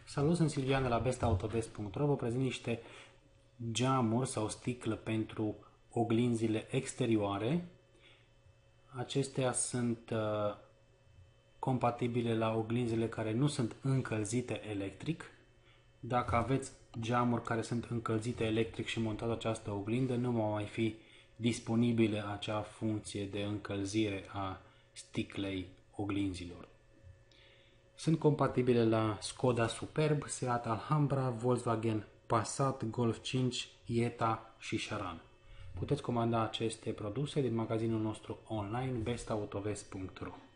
Salut, sunt Silvian de la bestautovest.ro. Vă prezint niște geamuri sau sticlă pentru oglinzile exterioare. Acestea sunt compatibile la oglinzile care nu sunt încălzite electric. Dacă aveți geamuri care sunt încălzite electric și montați această oglindă, nu va mai fi disponibilă acea funcție de încălzire a sticlei oglinzilor. Sunt compatibile la Skoda Superb, Seat Alhambra, Volkswagen Passat, Golf 5, Jetta și Charan. Puteți comanda aceste produse din magazinul nostru online bestautovest.ro.